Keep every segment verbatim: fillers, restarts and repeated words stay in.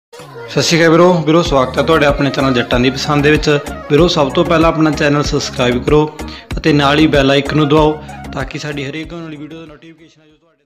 ਸਤਿ ਸ਼੍ਰੀ ਅਕਾਲ ਵੀਰੋ ਵੀਰੋ ਸਵਾਗਤ ਹੈ ਤੁਹਾਡੇ ਆਪਣੇ ਚੈਨਲ ਜੱਟਾਂ ਦੀ ਪਸੰਦ ਦੇ ਵਿੱਚ। ਵੀਰੋ ਸਭ ਤੋਂ ਪਹਿਲਾਂ ਆਪਣਾ ਚੈਨਲ ਸਬਸਕ੍ਰਾਈਬ ਕਰੋ ਅਤੇ ਨਾਲ ਹੀ ਬੈਲ ਆਈਕਨ ਨੂੰ ਦਬਾਓ ਤਾਂ ਕਿ ਸਾਡੀ ਹਰੇਕ ਆਉਣ ਵਾਲੀ ਵੀਡੀਓ ਦਾ ਨੋਟੀਫਿਕੇਸ਼ਨ ਜੋ ਤੁਹਾਡੇ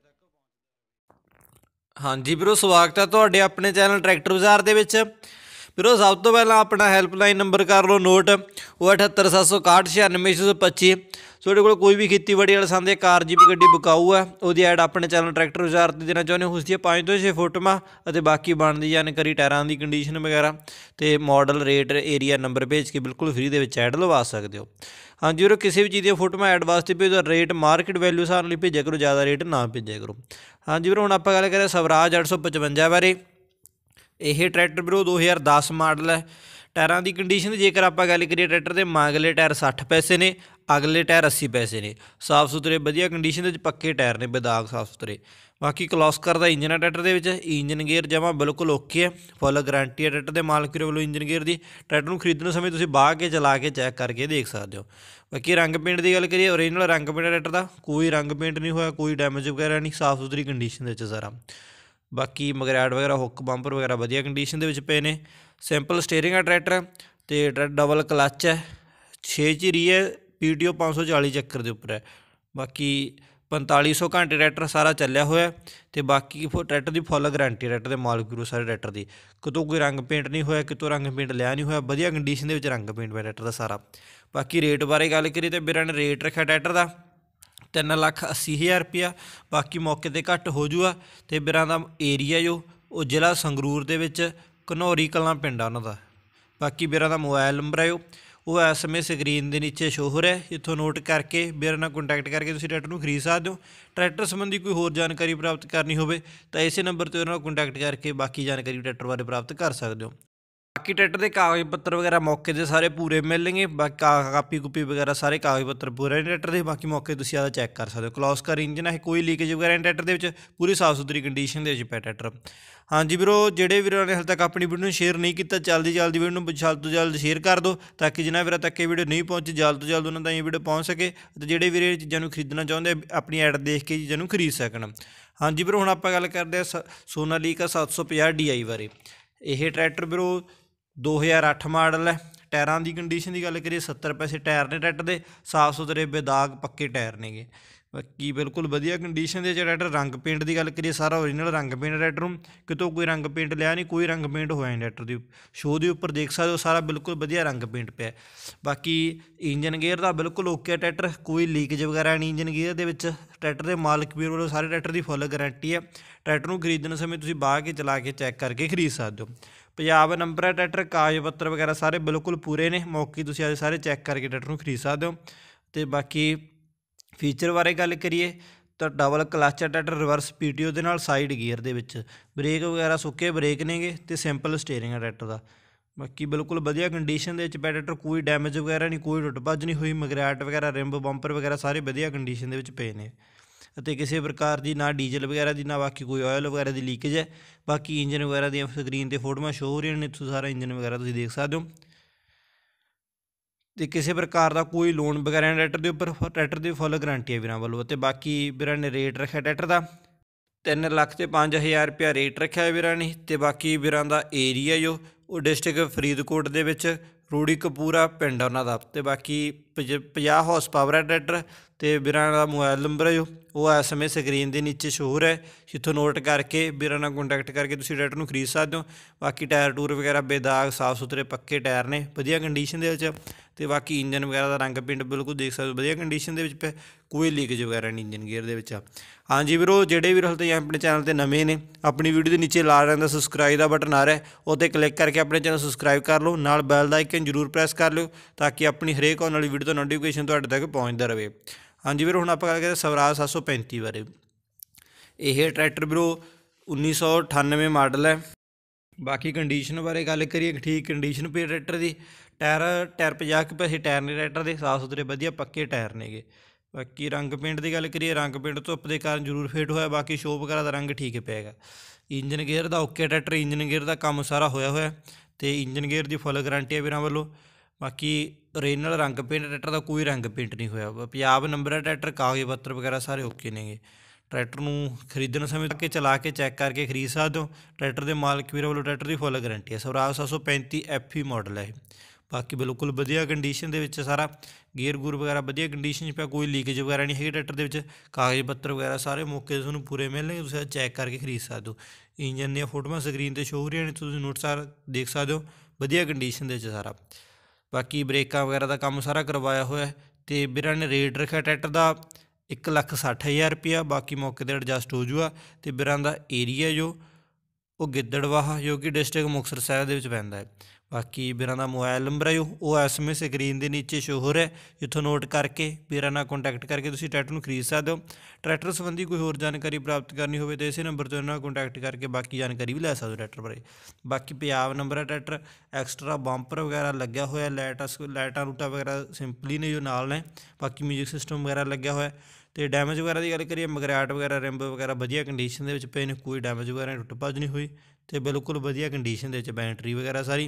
ਤੱਕ। ਹਾਂਜੀ ਵੀਰੋ ਸਵਾਗਤ ਹੈ ਤੁਹਾਡੇ ਆਪਣੇ ਚੈਨਲ ਟਰੈਕਟਰ ਬਾਜ਼ਾਰ ਦੇ ਵਿੱਚ। ਵੀਰੋ ਸਭ ਤੋਂ ਪਹਿਲਾਂ ਆਪਣਾ ਹੈਲਪਲਾਈਨ ਨੰਬਰ ਕਰ ਲਓ ਨੋਟ, ਉਹ ਅਠੱਤਰ ਸੱਤ ਸੌ ਇਕਾਹਠ ਛਿਆਨਵੇਂ ਛੇ ਸੌ ਪੱਚੀ। ਤੁਹਾਡੇ ਕੋਲ ਕੋਈ ਵੀ ਖੇਤੀਬਾੜੀ ਵਾਲਾ ਸੰਦ ਕਾਰ ਜੀਪ ਗੱਡੀ ਵਿਕਾਊ ਹੈ, ਉਹਦੀ ਐਡ ਆਪਣੇ ਚੈਨਲ ਟਰੈਕਟਰ ਬਾਜ਼ਾਰ 'ਤੇ ਦੇਣਾ ਚਾਹੁੰਦੇ ਹੋ। ਉਸ ਦੀਆਂ ਪੰਜ ਤੋਂ ਛੇ ਫੋਟੋਆਂ ਅਤੇ ਬਾਕੀ ਬਣਦੀ ਜਾਣਕਾਰੀ ਟਾਇਰਾਂ ਦੀ ਕੰਡੀਸ਼ਨ ਵਗੈਰਾ ਅਤੇ ਮਾਡਲ ਰੇਟ ਏਰੀਆ ਨੰਬਰ ਭੇਜ ਕੇ ਬਿਲਕੁਲ ਫ੍ਰੀ ਦੇ ਵਿੱਚ ਐਡ ਲਵਾ ਸਕਦੇ ਹੋ। ਹਾਂਜੀ ਵੀਰੋ ਕਿਸੇ ਵੀ ਚੀਜ਼ ਦੀਆਂ ਫੋਟੋਆਂ ਐਡ ਵਾਸਤੇ ਭੇਜੋ, ਰੇਟ ਮਾਰਕੀਟ ਵੈਲਿਊ ਹਿਸਾਬ ਨਾਲ ਭੇਜਿਆ ਕਰੋ, ਜ਼ਿਆਦਾ ਰੇਟ ਨਾ ਭੇਜਿਆ ਕਰੋ। ਹਾਂਜੀ ਵੀਰੋ ਹੁਣ ਆਪਾਂ ਗੱਲ ਕਰੀਏ ਸਵਰਾਜ ਅੱਠ ਸੌ ਪਚਵੰਜਾ ਬਾਰੇ। ਇਹ ਟਰੈਕਟਰ ਵੀਰੋ ਦੋ ਹਜ਼ਾਰ ਦਸ ਮਾਡਲ ਹੈ। ਟਾਇਰਾਂ ਦੀ ਕੰਡੀਸ਼ਨ ਦੀ ਜੇਕਰ ਆਪਾਂ ਗੱਲ ਕਰੀਏ ਟਰੈਕਟਰ ਦੇ ਮਗਲੇ ਟਾਇਰ ਸੱਠ ਪੈਸੇ ਨੇ, ਅਗਲੇ ਟਾਇਰ ਅੱਸੀ ਪੈਸੇ ਨੇ। ਸਾਫ ਸੁਥਰੇ ਵਧੀਆ ਕੰਡੀਸ਼ਨ ਦੇ ਵਿੱਚ ਪੱਕੇ ਟਾਇਰ ਨੇ, ਬੇਦਾਗ ਸਾਫ ਸੁਥਰੇ। ਬਾਕੀ ਕਲੋਸਕਰ ਦਾ ਇੰਜਨ ਹੈ ਟਰੈਕਟਰ ਦੇ ਵਿੱਚ। ਇੰਜਨ ਗੇਅਰ ਜਮਾ ਬਿਲਕੁਲ ਓਕੇ ਹੈ, ਫੁੱਲ ਗਰੰਟੀ ਹੈ ਟਰੈਕਟਰ ਦੇ ਮਾਲਕ ਵੱਲੋਂ ਇੰਜਨ ਗੇਅਰ ਦੀ। ਟਰੈਕਟਰ ਨੂੰ ਖਰੀਦਣ ਸਮੇਂ ਤੁਸੀਂ ਬਾਹ ਕੇ ਚਲਾ ਕੇ ਚੈੱਕ ਕਰਕੇ ਦੇਖ ਸਕਦੇ ਹੋ। ਬਾਕੀ ਰੰਗ ਪੇਂਟ ਦੀ ਗੱਲ ਕਰੀਏ, ਓਰੀਜਨਲ ਰੰਗ ਪੇਂਟ ਟਰੈਕਟਰ ਦਾ, ਕੋਈ ਰੰਗ ਪੇਂਟ ਨਹੀਂ ਹੋਇਆ, ਕੋਈ ਡੈਮੇਜ ਵਗੈਰਾ ਨਹੀਂ, ਸਾਫ ਸੁਥਰੀ ਕੰਡੀਸ਼ਨ ਦੇ ਵਿੱਚ ਸਾਰਾ। ਬਾਕੀ ਮਗਰੈਡ ਵਗੈਰਾ ਹੁੱਕ ਬੰਪਰ ਵਗੈਰਾ ਵਧੀਆ ਕੰਡੀਸ਼ਨ ਦੇ ਵਿੱਚ ਪਏ ਨੇ। ਸਿੰਪਲ ਸਟੇਅਰਿੰਗ ਹੈ ਟਰੈਕਟਰ ਅਤੇ ਡਬਲ ਕਲੱਚ ਹੈ, ਛੇ ਚੀਰੀ ਹੈ, ਪੀ ਟੀ ਓ ਪੰਜ ਸੌ ਚਾਲੀ ਚੱਕਰ ਦੇ ਉੱਪਰ ਹੈ। ਬਾਕੀ ਪੰਤਾਲੀ ਸੌ ਘੰਟੇ ਟਰੈਕਟਰ ਸਾਰਾ ਚੱਲਿਆ ਹੋਇਆ ਅਤੇ ਬਾਕੀ ਟਰੈਕਟਰ ਦੀ ਫੁੱਲ ਗਰੰਟੀ ਟਰੈਕਟਰ ਦੇ ਮਾਲਕ ਵੀਰੋ ਸਾਰੇ ਟਰੈਕਟਰ ਦੀ। ਕਿਤੋਂ ਕੋਈ ਰੰਗ ਪੇਂਟ ਨਹੀਂ ਹੋਇਆ, ਕਿਤੋਂ ਰੰਗ ਪੇਂਟ ਲਿਆ ਨਹੀਂ ਹੋਇਆ, ਵਧੀਆ ਕੰਡੀਸ਼ਨ ਦੇ ਵਿੱਚ ਰੰਗ ਪੇਂਟ ਹੋਇਆ ਟਰੈਕਟਰ ਦਾ ਸਾਰਾ। ਬਾਕੀ ਰੇਟ ਬਾਰੇ ਗੱਲ ਕਰੀਏ ਤਾਂ ਵੀਰਾਂ ਨੇ ਰੇਟ ਰੱਖਿਆ ਟਰੈਕਟਰ ਦਾ ਤਿੰਨ ਲੱਖ ਅੱਸੀ ਹਜ਼ਾਰ ਰੁਪਇਆ। ਬਾਕੀ ਮੌਕੇ 'ਤੇ ਘੱਟ ਹੋ ਜੂਗਾ। ਅਤੇ ਵੀਰਾਂ ਦਾ ਏਰੀਆ ਜੋ ਉਹ ਜ਼ਿਲ੍ਹਾ ਸੰਗਰੂਰ ਦੇ ਵਿੱਚ ਘਨੌਰੀ ਕਲਾਂ ਪਿੰਡ ਆ ਉਹਨਾਂ ਦਾ। ਬਾਕੀ ਵੀਰਾਂ ਦਾ ਮੋਬਾਇਲ ਨੰਬਰ ਹੈ ਉਹ ਇਸ ਸਮੇਂ ਸਕਰੀਨ ਦੇ ਨੀਚੇ ਸ਼ੋ ਹੋ ਰਿਹਾ, ਇੱਥੋਂ ਨੋਟ ਕਰਕੇ ਵੀਰਾਂ ਨਾਲ ਕੰਟੈਕਟ ਕਰਕੇ ਤੁਸੀਂ ਟਰੈਕਟਰ ਨੂੰ ਖਰੀਦ ਸਕਦੇ ਹੋ। ਟਰੈਕਟਰ ਸੰਬੰਧੀ ਕੋਈ ਹੋਰ ਜਾਣਕਾਰੀ ਪ੍ਰਾਪਤ ਕਰਨੀ ਹੋਵੇ ਤਾਂ ਇਸੇ ਨੰਬਰ 'ਤੇ ਉਹਨਾਂ ਨਾਲ ਕੰਟੈਕਟ ਕਰਕੇ ਬਾਕੀ ਜਾਣਕਾਰੀ ਟਰੈਕਟਰ ਬਾਰੇ ਪ੍ਰਾਪਤ ਕਰ ਸਕਦੇ ਹੋ। ਬਾਕੀ ਟਰੈਕਟਰ ਦੇ ਕਾਗਜ਼ ਪੱਤਰ ਵਗੈਰਾ ਮੌਕੇ 'ਤੇ ਸਾਰੇ ਪੂਰੇ ਮਿਲਣਗੇ। ਬਾਕੀ ਕਾਪੀ ਕੁਪੀ ਵਗੈਰਾ ਸਾਰੇ ਕਾਗਜ਼ ਪੱਤਰ ਪੂਰੇ ਨੇ ਟਰੈਕਟਰ ਦੇ। ਬਾਕੀ ਮੌਕੇ ਤੁਸੀਂ ਆਦਾ ਚੈੱਕ ਕਰ ਸਕਦੇ ਹੋ। ਕਲੋਸਕਰ ਇੰਜਨ ਹੈ, ਕੋਈ ਲੀਕੇਜ ਵਗੈਰਾ ਨਹੀਂ ਟਰੈਕਟਰ ਦੇ ਵਿੱਚ, ਪੂਰੀ ਸਾਫ ਸੁਥਰੀ ਕੰਡੀਸ਼ਨ ਦੇ ਵਿੱਚ ਪਿਆ ਟਰੈਕਟਰ। ਹਾਂਜੀ ਵੀਰੋ ਜਿਹੜੇ ਵੀਰਾਂ ਨੇ ਹਾਲੇ ਤੱਕ ਆਪਣੀ ਵੀਡੀਓ ਨੂੰ ਸ਼ੇਅਰ ਨਹੀਂ ਕੀਤਾ, ਜਲਦੀ ਜਲਦੀ ਵੀਡੀਓ ਨੂੰ ਜਲਦ ਤੋਂ ਜਲਦ ਸ਼ੇਅਰ ਕਰ ਦਿਓ ਤਾਂ ਕਿ ਜਿਨ੍ਹਾਂ ਵੀਰਾਂ ਤੱਕ ਇਹ ਵੀਡੀਓ ਨਹੀਂ ਪਹੁੰਚੀ ਜਲਦ ਤੋਂ ਜਲਦ ਉਹਨਾਂ ਤਾਈਂ ਇਹ ਵੀਡੀਓ ਪਹੁੰਚ ਸਕੇ ਅਤੇ ਜਿਹੜੇ ਵੀਰੇ ਇਹ ਚੀਜ਼ਾਂ ਨੂੰ ਖਰੀਦਣਾ ਚਾਹੁੰਦੇ ਆਪਣੀ ਐਡ ਦੇਖ ਕੇ ਚੀਜ਼ਾਂ ਨੂੰ ਖਰੀਦ ਸਕਣ। ਹਾਂਜੀ ਵੀਰੋ ਹੁਣ ਆਪਾਂ ਗੱਲ ਕਰਦੇ ਹਾਂ ਸ ਸੋਨਾਲੀਕਾ ਸੱਤ ਸੌ ਪੰਜਾਹ ਡੀ ਆਈ ਬਾਰੇ। ਇਹ ਟਰੈਕਟਰ ਵੀਰੋ ਦੋ ਹਜ਼ਾਰ ਅੱਠ ਮਾਡਲ ਹੈ। ਟਾਇਰਾਂ ਦੀ ਕੰਡੀਸ਼ਨ ਦੀ ਗੱਲ ਕਰੀਏ ਸੱਤਰ ਪੈਸੇ ਟਾਇਰ ਨੇ ਟਰੈਕਟਰ ਦੇ, ਸਾਫ ਸੁਥਰੇ ਬੇਦਾਗ ਪੱਕੇ ਟਾਇਰ ਨੇਗੇ। ਬਾਕੀ ਬਿਲਕੁਲ ਵਧੀਆ ਕੰਡੀਸ਼ਨ ਦੇ ਟਰੈਕਟਰ। ਰੰਗ ਪੇਂਟ ਦੀ ਗੱਲ ਕਰੀਏ ਸਾਰਾ ਓਰੀਜਨਲ ਰੰਗ ਪੇਂਟ ਟਰੈਕਟਰ ਨੂੰ, ਕਿਤੋਂ ਕੋਈ ਰੰਗ ਪੇਂਟ ਲਿਆ ਨਹੀਂ, ਕੋਈ ਰੰਗ ਪੇਂਟ ਹੋਇਆ ਨਹੀਂ ਟਰੈਕਟਰ ਦੀ। ਸ਼ੋਅ ਦੇ ਉੱਪਰ ਦੇਖ ਸਕਦੇ ਹੋ ਸਾਰਾ ਬਿਲਕੁਲ ਵਧੀਆ ਰੰਗ ਪੇਂਟ ਪਿਆ। ਬਾਕੀ ਇੰਜਨ ਗੇਅਰ ਦਾ ਬਿਲਕੁਲ ਓਕੇ ਟਰੈਕਟਰ, ਕੋਈ ਲੀਕੇਜ ਵਗੈਰਾ ਨਹੀਂ ਇੰਜਨ ਗੇਅਰ ਦੇ ਵਿੱਚ। ਟਰੈਕਟਰ ਦੇ ਮਾਲਕ ਵੀਰ ਵੱਲੋਂ ਸਾਰੇ ਟਰੈਕਟਰ ਦੀ ਫੁੱਲ ਗਰੰਟੀ ਹੈ। ਟਰੈਕਟਰ ਨੂੰ ਖਰੀਦਣ ਸਮੇਂ ਤੁਸੀਂ ਬਾਹ ਕੇ ਚਲਾ ਕੇ ਚੈੱਕ ਕਰਕੇ ਖਰੀਦ ਸਕਦੇ ਹੋ। ਪੰਜਾਬ ਨੰਬਰ ਹੈ ਟਰੈਕਟਰ, ਕਾਗਜ਼ ਪੱਤਰ ਵਗੈਰਾ ਸਾਰੇ ਬਿਲਕੁਲ ਪੂਰੇ ਨੇ। ਮੌਕੇ ਤੁਸੀਂ ਅੱਜ ਸਾਰੇ ਚੈੱਕ ਕਰਕੇ ਟਰੈਕਟਰ ਨੂੰ ਖਰੀਦ ਸਕਦੇ ਹੋ। ਅਤੇ ਬਾਕੀ ਫੀਚਰ ਬਾਰੇ ਗੱਲ ਕਰੀਏ ਤਾਂ ਡਬਲ ਕਲੱਚ ਹੈ tractor, reverse P T O ਦੇ ਨਾਲ, ਸਾਈਡ ਗੀਅਰ ਦੇ ਵਿੱਚ, ਬ੍ਰੇਕ ਵਗੈਰਾ ਸੁੱਕੇ ਬ੍ਰੇਕ ਨੇਗੇ ਅਤੇ ਸਿੰਪਲ ਸਟੇਅਰਿੰਗ ਹੈ ਟਰੈਕਟਰ ਦਾ। ਬਾਕੀ ਬਿਲਕੁਲ ਵਧੀਆ ਕੰਡੀਸ਼ਨ ਦੇ ਵਿੱਚ ਪਿਆ ਟਰੈਕਟਰ, ਕੋਈ ਡੈਮੇਜ ਵਗੈਰਾ ਨਹੀਂ, ਕੋਈ ਟੁੱਟ ਭੱਜ ਨਹੀਂ ਹੋਈ। ਮਗਰੈਟ ਵਗੈਰਾ ਰਿੰਬ ਬੰਪਰ ਵਗੈਰਾ ਸਾਰੇ ਵਧੀਆ ਕੰਡੀਸ਼ਨ ਦੇ ਵਿੱਚ ਪਏ ਨੇ ਅਤੇ ਕਿਸੇ ਪ੍ਰਕਾਰ ਦੀ ਨਾ ਡੀਜ਼ਲ ਵਗੈਰਾ ਦੀ, ਨਾ ਬਾਕੀ ਕੋਈ ਆਇਲ ਵਗੈਰਾ ਦੀ ਲੀਕੇਜ ਹੈ। ਬਾਕੀ ਇੰਜਨ ਵਗੈਰਾ ਦੀਆਂ ਸਕਰੀਨ 'ਤੇ ਫੋਟੋਆਂ ਸ਼ੋ ਹੋ ਰਹੀਆਂ ਨੇ, ਇੱਥੋਂ ਸਾਰਾ ਇੰਜਨ ਵਗੈਰਾ ਤੁਸੀਂ ਦੇਖ ਸਕਦੇ ਹੋ। ਅਤੇ ਕਿਸੇ ਪ੍ਰਕਾਰ ਦਾ ਕੋਈ ਲੋਨ ਵਗੈਰਾ ਨਹੀਂ ਟਰੈਕਟਰ ਦੇ ਉੱਪਰ, ਟਰੈਕਟਰ ਦੀ ਫੁੱਲ ਗਰੰਟੀ ਹੈ ਵੀਰਾਂ ਵੱਲੋਂ। ਅਤੇ ਬਾਕੀ ਵੀਰਾਂ ਨੇ ਰੇਟ ਰੱਖਿਆ ਟਰੈਕਟਰ ਦਾ ਤਿੰਨ ਲੱਖ ਅਤੇ ਪੰਜ ਹਜ਼ਾਰ ਰੁਪਇਆ ਰੇਟ ਰੱਖਿਆ ਵੀਰਾਂ ਨੇ। ਅਤੇ ਬਾਕੀ ਵੀਰਾਂ ਦਾ ਏਰੀਆ ਜੋ ਉਹ ਡਿਸਟ੍ਰਿਕਟ ਫਰੀਦਕੋਟ ਦੇ ਵਿੱਚ ਰੂੜੀ ਕਪੂਰਾ ਪਿੰਡ ਉਹਨਾਂ ਦਾ। ਅਤੇ ਬਾਕੀ ਪਜ ਪੰਜਾਹ ਹਾਰਸ ਪਾਵਰ ਹੈ ਟਰੈਕਟਰ। ਅਤੇ ਵੀਰਾਂ ਦਾ ਮੋਬਾਇਲ ਨੰਬਰ ਹੈ ਜੋ ਉਹ ਇਸ ਸਮੇਂ ਸਕਰੀਨ ਦੇ ਨੀਚੇ ਸ਼ੋ ਹੋ ਰਿਹਾ, ਜਿੱਥੋਂ ਨੋਟ ਕਰਕੇ ਵੀਰਾਂ ਨਾਲ ਕੰਟੈਕਟ ਕਰਕੇ ਤੁਸੀਂ ਟਰੈਕਟਰ ਨੂੰ ਖਰੀਦ ਸਕਦੇ ਹੋ। ਬਾਕੀ ਟਾਇਰ ਟੂਰ ਵਗੈਰਾ ਬੇਦਾਗ ਸਾਫ ਸੁਥਰੇ ਪੱਕੇ ਟਾਇਰ ਨੇ, ਵਧੀਆ ਕੰਡੀਸ਼ਨ ਦੇ ਵਿੱਚ। ਅਤੇ ਬਾਕੀ ਇੰਜਨ ਵਗੈਰਾ ਦਾ ਰੰਗ ਪਿੰਡ ਬਿਲਕੁਲ ਦੇਖ ਸਕਦੇ ਹੋ ਵਧੀਆ ਕੰਡੀਸ਼ਨ ਦੇ ਵਿੱਚ ਪਿਆ, ਕੋਈ ਲੀਕੇਜ ਵਗੈਰਾ ਨਹੀਂ ਇੰਜਨ ਗੇਅਰ ਦੇ ਵਿੱਚ। ਹਾਂਜੀ ਵੀਰੋ ਜਿਹੜੇ ਵੀਰ ਹਾਲੇ ਤੱਕ ਆਪਣੇ ਚੈਨਲ 'ਤੇ ਨਵੇਂ ਨੇ, ਆਪਣੀ ਵੀਡੀਓ ਦੇ ਨੀਚੇ ਲਾਲ ਰੰਗ ਦਾ ਸਬਸਕ੍ਰਾਈਬ ਦਾ ਬਟਨ ਆ ਰਿਹਾ, ਉਹ 'ਤੇ ਕਲਿੱਕ ਕਰਕੇ ਆਪਣੇ ਚੈਨਲ ਸਬਸਕ੍ਰਾਈਬ ਕਰ ਲਓ। ਨਾਲ ਬੈਲ ਦਾ ਆਈਕਨ ਜ਼ਰੂਰ ਪ੍ਰੈਸ ਕਰ ਲਿਓ ਤਾਂ ਕਿ ਆਪਣੀ ਹਰੇਕ ਆਉਣ ਵਾਲੀ ਵੀਡੀਓ ਦਾ ਨੋਟੀਫਿਕੇਸ਼ਨ ਤੁਹਾਡੇ ਤੱਕ ਪਹੁੰਚਦਾ ਰਹੇ। ਹਾਂਜੀ ਵੀਰੋ ਹੁਣ ਆਪਾਂ ਗੱਲ ਕਰਦੇ ਸਵਰਾਜ ਸੱਤ ਸੌ ਪੈਂਤੀ ਬਾਰੇ। ਇਹ ਟਰੈਕਟਰ ਵੀਰੋ ਉੱਨੀ ਸੌ ਅਠਾਨਵੇਂ ਮਾਡਲ ਹੈ। ਬਾਕੀ ਕੰਡੀਸ਼ਨ ਬਾਰੇ ਗੱਲ ਕਰੀਏ, ਠੀਕ ਕੰਡੀਸ਼ਨ ਪਈ ਟਰੈਕਟਰ ਦੀ। ਟਾਇਰ ਟਾਇਰ ਪੰਜਾਹ ਕੁ ਪੈਸੇ ਟਾਇਰ ਨੇ ਟਰੈਕਟਰ ਦੇ, ਸਾਫ ਸੁਥਰੇ ਵਧੀਆ ਪੱਕੇ ਟਾਇਰ ਨੇਗੇ। ਬਾਕੀ ਰੰਗ ਪੇਂਟ ਦੀ ਗੱਲ ਕਰੀਏ, ਰੰਗ ਪੇਂਟ ਧੁੱਪ ਦੇ ਕਾਰਨ ਜ਼ਰੂਰ ਫੇਟ ਹੋਇਆ, ਬਾਕੀ ਸ਼ੋਅ ਵਗੈਰਾ ਦਾ ਰੰਗ ਠੀਕ ਪਿਆ ਹੈਗਾ। ਇੰਜਨ ਗੇਅਰ ਦਾ ਓਕੇ ਟਰੈਕਟਰ, ਇੰਜਨ ਗੇਅਰ ਦਾ ਕੰਮ ਸਾਰਾ ਹੋਇਆ ਹੋਇਆ ਅਤੇ ਇੰਜਨ ਗੇਅਰ ਦੀ ਫੁੱਲ ਗਰੰਟੀ ਹੈ ਵੀਰਾਂ ਵੱਲੋਂ। ਬਾਕੀ ਓਰੀਜਨਲ ਰੰਗ ਪੇਂਟ ਟਰੈਕਟਰ ਦਾ, ਕੋਈ ਰੰਗ ਪੇਂਟ ਨਹੀਂ ਹੋਇਆ। ਪੰਜਾਬ ਨੰਬਰ ਹੈ ਟਰੈਕਟਰ, ਕਾਗਜ਼ ਪੱਤਰ ਵਗੈਰਾ ਸਾਰੇ ਓਕੇ ਨੇਗੇ। ट्रैक्टर नूं खरीदण समय के चला के चैक करके खरीद सकते हो। ट्रैक्टर के मालक वीर वालों ट्रैक्टर की फुल गारंटी है। स्वराज सात सौ पैंती एफ ई मॉडल है। बाकी बिल्कुल वधिया कंडीशन दे विच सारा गेयर गूर वगैरह वधिया कंडीशन पे, कोई लीकेज वगैरह नहीं है ट्रैक्टर के। कागज पत्तर वगैरह सारे मौके तुहानूं पूरे मिलणगे, तुसीं चैक करके खरीद सकते हो। इंजन दी फोटोआं स्क्रीन ते शो हो रही ने, तुसीं नोट सारा देख सकते हो, वधिया कंडीशन दे विच सारा। बाकी ब्रेकां वगैरह का काम सारा करवाया हुआ है। तो वीरां ने रेट रखा ट्रैक्टर का एक लख सठ हज़ार रुपया, बाकी मौके पर एडजस्ट हो जूगा। तो वीरां दा एरिया जो वो गिद्दड़वाह जो कि डिस्ट्रिक्ट मुक्तसर साहिब दे विच पैंदा है। बाकी वीरां दा मोबाइल नंबर है जो वो एस एम एस स्क्रीन के नीचे शो हो रहा है, जिथों नोट करके वीरां नाल कॉन्टैक्ट करके तुसीं ट्रैक्टर नूं खरीद सकते हो। ट्रैक्टर संबंधी कोई होर जानकारी प्राप्त करनी हो तो इसे नंबर तो इन्हां नाल कॉन्टैक्ट करके बाकी जानकारी भी लै सकते हो ट्रैक्टर बारे। बाकी पंजाब नंबर है ट्रैक्टर, एक्सट्रा बंपर वगैरह लग्या होया, लाइटां लाइटां लूटां वगैरह सिंपली ने जो नाल ने, बाकी म्यूजिक सिस्टम वगैरह लग्या होया। तो डैमेज वगैरह की गल करिए, मगराट वगैरह रिंब वगैरह वधिया कंडीशन दे विच पे ने, कोई डैमेज वगैरह टुट भज नहीं हुई। तो बिल्कुल वधिया कंडीशन दे विच बैटरी वगैरह सारी।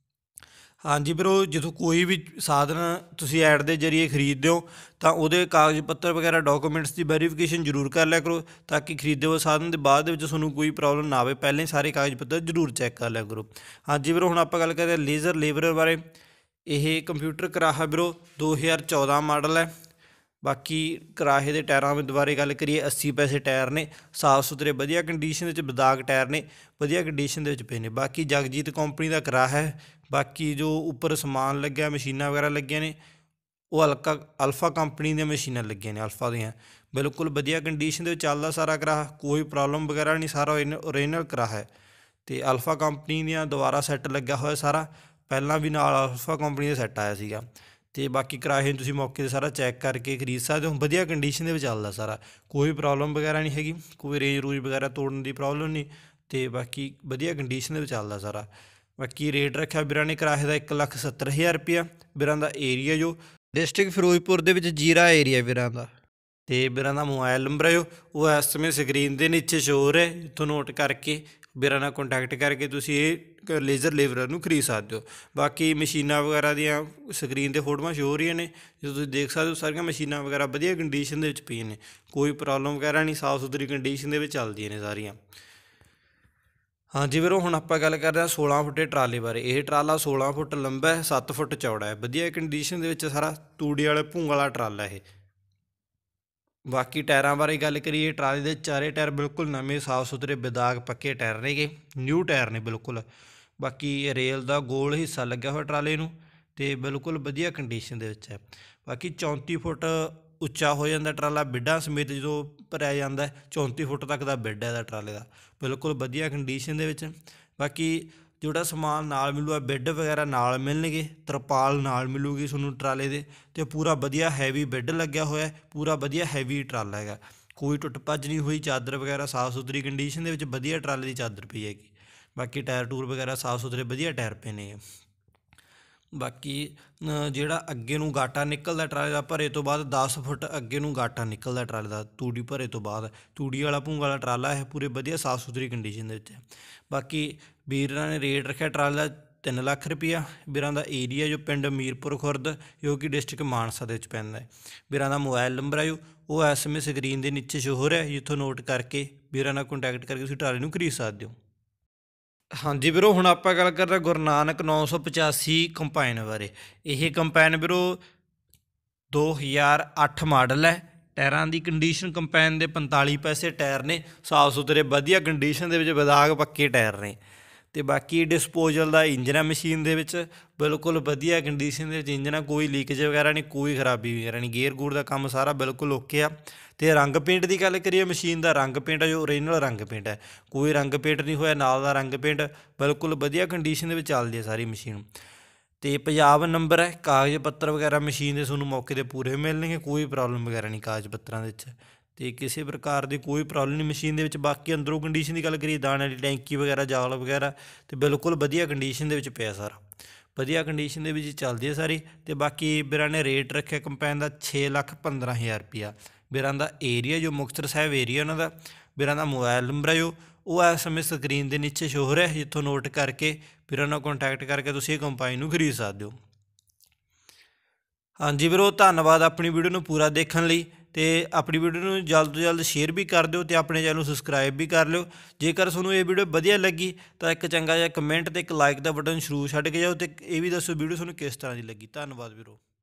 हाँ जी फिर जो कोई भी साधन तुसीं ऐड के जरिए खरीदते हो तो वो कागज पत्तर वगैरह डॉकूमेंट्स की वेरीफिकेशन जरूर कर लिया करो, ताकि खरीदे हुए साधन के बाद तुहानूं कोई प्रॉब्लम ना आए। पहले ही सारे कागज पत्तर जरूर चैक कर लिया करो। हाँ जी फिर हुण आपां गल करते लेज़र लेबरर बारे। यह कंप्यूटर कराहा विरो दो हज़ार चौदह मॉडल है। बाकी कराहे के टायरों में दोबारे गल करिए, अस्सी पैसे टायर ने, साफ सुथरे वधिया कंडीशन के बदाग टायर ने, वधिया कंडीशन के पे ने। बाकी जगजीत कंपनी का कराहा है। बाकी जो उपर समान लग्या मशीनां वगैरह लगिया ने वो अलका अल्फा कंपनी दी मशीनां लगिया ने, अल्फा दियां, बिल्कुल वधिया कंडीशन के चलदा सारा कराहा, कोई प्रॉब्लम वगैरह नहीं, सारा ओरिजिनल कराहा है। तो अल्फा कंपनी दियां दोबारा सैट लग्या होया सारा, पहलां भी नाल अल्फा कंपनी का सैट आया सीगा। तो बाकी कराहे तुसीं मौके ते सारा चैक करके खरीद सकते हो, वधिया कंडीशन के चलदा सारा, कोई प्रॉब्लम वगैरह नहीं हैगी, कोई रेंज रूज वगैरह तोड़न की प्रॉब्लम नहीं। तो बाकी वधिया कंडीशन के चलदा सारा। बाकी रेट रखा वीरां ने कराहे का एक लख सत्तर हज़ार रुपया। वीरां दा एरिया जो डिस्ट्रिक्ट फिरोजपुर दे विच जीरा एरिया वीरां दा। तो वीरां दा मोबाइल नंबर है जो वो इस समय स्क्रीन के नीचे शो हो रहा है, इत्थों नोट करके वीरां नाल कॉन्टैक्ट करके तुसीं ये लेज़र लेबरर नूं खरीद सकते हो। बाकी मशीनां वगैरह दियां स्क्रीन ते फोटोआं शो हो रही ने, जो तुसीं देख सकते हो, सारियां मशीनां वगैरह वधिया कंडीशन दे विच पईयां ने, कोई प्रॉब्लम वगैरह नहीं, साफ सुथरी कंडीशन दे विच चलदियां ने सारियां। हाँ जी वीरों हुण आपां गल करदे हां सोलह फुटे ट्राले बारे। यह ट्राला सोलह फुट लंबा है, सत्त फुट चौड़ा है, वधिया कंडीशन दे विच सारा तूड़ी वाले भूंग वाला ट्राला है। बाकी टायरों बारे गल करिए, ट्राले के चारे टायर बिल्कुल नवे साफ सुथरे बेदाग पक्के टायर ने गे, न्यू टायर ने बिल्कुल। बाकी रेल का गोल हिस्सा लग्या हुआ ट्राले नूं, ते बिल्कुल वधिया कंडीशन दे विच है। बाकी चौंती फुट उच्चा हो जाता ट्राला, बिड्डां समेत जो भरिया जाता है, चौंती फुट तक का बिड है ट्राले का, बिल्कुल वधिया कंडीशन दे विच। बाकी जोड़ा समान नाल मिलूगा, बिड वगैरह नाल मिलणगे, तरपाल नाल मिलूगी तुहानूं ट्राले दे, ते पूरा वधिया हैवी बिड लग्या होया है, पूरा वधिया हैवी ट्राला है, कोई टुट भज नहीं हुई। चादर वगैरह साफ सुथरी कंडीशन दे विच वधिया ट्राले की चादर पई हैगी। बाकी टायर टूर वगैरह साफ सुथरे वधिया टायर पे ने। बाकी ਜਿਹੜਾ ਅੱਗੇ ਨੂੰ ਗਾਟਾ ਨਿਕਲਦਾ ਟਰਾਲੇ ਦਾ ਭਰੇ ਤੋਂ ਬਾਅਦ दस फुट ਅੱਗੇ ਨੂੰ ਗਾਟਾ ਨਿਕਲਦਾ ਟਰਾਲੇ ਦਾ ਤੂੜੀ ਭਰੇ ਤੋਂ ਬਾਅਦ, ਤੂੜੀ ਵਾਲਾ ਭੂੰਗ ਵਾਲਾ ਟਰਾਲਾ ਹੈ, ਪੂਰੇ ਵਧੀਆ ਸਾਫ ਸੁਥਰੀ ਕੰਡੀਸ਼ਨ ਦੇ ਵਿੱਚ ਹੈ। ਬਾਕੀ ਵੀਰਾਂ ਨੇ ਰੇਟ ਰੱਖਿਆ ਟਰਾਲੇ ਦਾ ਤਿੰਨ ਲੱਖ ਰੁਪਈਆ। ਵੀਰਾਂ ਦਾ ਏਰੀਆ ਜੋ ਪਿੰਡ ਮੀਰਪੁਰ ਖੁਰਦ ਜੋ ਕਿ ਡਿਸਟ੍ਰਿਕਟ ਮਾਨਸਾ ਦੇ ਵਿੱਚ ਪੈਂਦਾ ਹੈ। ਵੀਰਾਂ ਦਾ ਮੋਬਾਈਲ ਨੰਬਰ ਹੈ ਜੋ ਉਹ ਐਸ ਐਮ ਐਸ ਸਕਰੀਨ ਦੇ ਨੀਚੇ ਸ਼ੋ ਹੋ ਰਿਹਾ, ਜਿੱਥੋਂ ਨੋਟ ਕਰਕੇ ਵੀਰਾਂ ਨਾਲ ਕੰਟੈਕਟ ਕਰਕੇ ਤੁਸੀਂ ਟਰਾਲੇ ਨੂੰ ਖਰੀਦ ਸਕਦੇ ਹੋ। हाँ जी ਵੀਰੋ ਹੁਣ ਆਪਾਂ ਗੱਲ ਕਰ ਰਹੇ ਗੁਰੂ ਨਾਨਕ नौ सौ पचासी ਕੰਪਾਈਨ ਬਾਰੇ। ਇਹ ਕੰਪਾਈਨ ਵੀਰੋ दो हज़ार आठ ਮਾਡਲ ਹੈ। ਟਾਇਰਾਂ ਦੀ ਕੰਡੀਸ਼ਨ ਕੰਪਾਈਨ ਦੇ पैंताली ਪੈਸੇ ਟਾਇਰ ਨੇ, ਸਾਫ ਸੁਥਰੇ ਵਧੀਆ ਕੰਡੀਸ਼ਨ ਦੇ ਵਿੱਚ ਬਦਾਗ ਪੱਕੇ ਟਾਇਰ ਨੇ। ਤੇ ਬਾਕੀ ਡਿਸਪੋਜ਼ਲ ਦਾ ਇੰਜਨ ਹੈ ਮਸ਼ੀਨ ਦੇ ਵਿੱਚ, ਬਿਲਕੁਲ ਵਧੀਆ ਕੰਡੀਸ਼ਨ ਦੇ ਵਿੱਚ ਇੰਜਨ ਹੈ, ਕੋਈ ਲੀਕੇਜ ਵਗੈਰਾ ਨਹੀਂ, ਕੋਈ ਖਰਾਬੀ ਵਗੈਰਾ ਨਹੀਂ, ਗੇਅਰ ਗੂਰ ਦਾ ਕੰਮ ਸਾਰਾ ਬਿਲਕੁਲ ਓਕੇ ਆ। ਤੇ ਰੰਗ ਪੇਂਟ ਦੀ ਗੱਲ ਕਰੀਏ, ਮਸ਼ੀਨ ਦਾ ਰੰਗ ਪੇਂਟ ਹੈ ਜੋ ਓਰੀਜਨਲ ਰੰਗ ਪੇਂਟ ਹੈ, ਕੋਈ ਰੰਗ ਪੇਂਟ ਨਹੀਂ ਹੋਇਆ, ਨਾਲ ਦਾ ਰੰਗ ਪੇਂਟ ਬਿਲकुल ਵਧੀਆ ਕੰਡੀਸ਼ਨ ਦੇ ਵਿੱਚ ਚੱਲਦੀ ਹੈ ਸਾਰੀ ਮਸ਼ੀਨ। ਤੇ ਪੰਜਾਬ ਨੰਬਰ ਹੈ, ਕਾਗਜ਼ ਪੱਤਰ ਵਗੈਰਾ ਮਸ਼ੀਨ ਦੇ ਤੁਹਾਨੂੰ ਮੌਕੇ 'ਤੇ ਪੂਰੇ ਮਿਲਣਗੇ, ਕੋਈ ਪ੍ਰੋਬਲਮ ਵਗੈਰਾ ਨਹੀਂ ਕਾਗਜ਼ ਪੱਤਰਾਂ ਦੇ ਵਿੱਚ, ਤੇ ਕਿਸੇ ਪ੍ਰਕਾਰ ਦੀ ਕੋਈ ਪ੍ਰੋਬਲਮ ਨਹੀਂ ਮਸ਼ੀਨ ਦੇ ਵਿੱਚ। ਬਾਕੀ ਅੰਦਰੋਂ ਕੰਡੀਸ਼ਨ ਦੀ ਗੱਲ ਕਰੀਏ, ਦਾਣੇ ਵਾਲੀ ਟੈਂਕੀ ਵਗੈਰਾ, ਜਾਲ ਵਗੈਰਾ, ਤੇ ਬਿਲਕੁਲ ਵਧੀਆ ਕੰਡੀਸ਼ਨ ਦੇ ਵਿੱਚ ਪਿਆ ਸਾਰਾ, ਵਧੀਆ ਕੰਡੀਸ਼ਨ ਦੇ ਵਿੱਚ ਚੱਲਦੀ ਹੈ ਸਾਰੀ। ਤੇ ਬਾਕੀ ਵੀਰਾਂ ਨੇ ਰੇਟ ਰੱਖਿਆ ਕੰਪੈਨ ਦਾ छे ਲੱਖ पंद्रह ਹਜ਼ਾਰ ਰੁਪਈਆ। ਵੀਰਾਂ ਦਾ ਏਰੀਆ ਜੋ ਮੁਕਤਸਰ ਸਾਹਿਬ ਏਰੀਆ ਉਹਨਾਂ ਦਾ। ਵੀਰਾਂ ਦਾ ਮੋਬਾਈਲ ਨੰਬਰ ਹੈ ਜੋ ਉਹ ਇਸ ਸਮੇਂ ਸਕਰੀਨ ਦੇ ਨੀਚੇ ਸ਼ੋ ਹੋ ਰਿਹਾ, ਜਿੱਥੋਂ ਨੋਟ ਕਰਕੇ ਵੀਰਾਂ ਨਾਲ ਕੰਟੈਕਟ ਕਰਕੇ ਤੁਸੀਂ ਇਹ ਕੰਪਾਈਨ ਨੂੰ ਖਰੀਦ ਸਕਦੇ ਹੋ। ਹਾਂਜੀ ਵੀਰੋ ਧੰਨਵਾਦ ਆਪਣੀ ਵੀਡੀਓ ਨੂੰ ਪੂਰਾ ਦੇਖਣ ਲਈ। ਤੇ ਆਪਣੀ ਵੀਡੀਓ ਨੂੰ ਜਲਦ ਤੋਂ ਜਲਦ ਸ਼ੇਅਰ ਵੀ ਕਰ ਦਿਓ ਤੇ ਆਪਣੇ ਚੈਨਲ ਨੂੰ ਸਬਸਕ੍ਰਾਈਬ ਵੀ ਕਰ ਲਿਓ। ਜੇਕਰ ਤੁਹਾਨੂੰ ਇਹ ਵੀਡੀਓ ਵਧੀਆ ਲੱਗੀ ਤਾਂ ਇੱਕ ਚੰਗਾ ਜਿਹਾ ਕਮੈਂਟ ਤੇ ਇੱਕ ਲਾਈਕ ਦਾ ਬਟਨ ਜ਼ਰੂਰ ਛੱਡ ਕੇ ਜਾਓ ਤੇ ਇਹ ਵੀ ਦੱਸੋ ਵੀਡੀਓ ਤੁਹਾਨੂੰ ਕਿਸ ਤਰ੍ਹਾਂ ਦੀ ਲੱਗੀ। ਧੰਨਵਾਦ ਵੀਰੋ।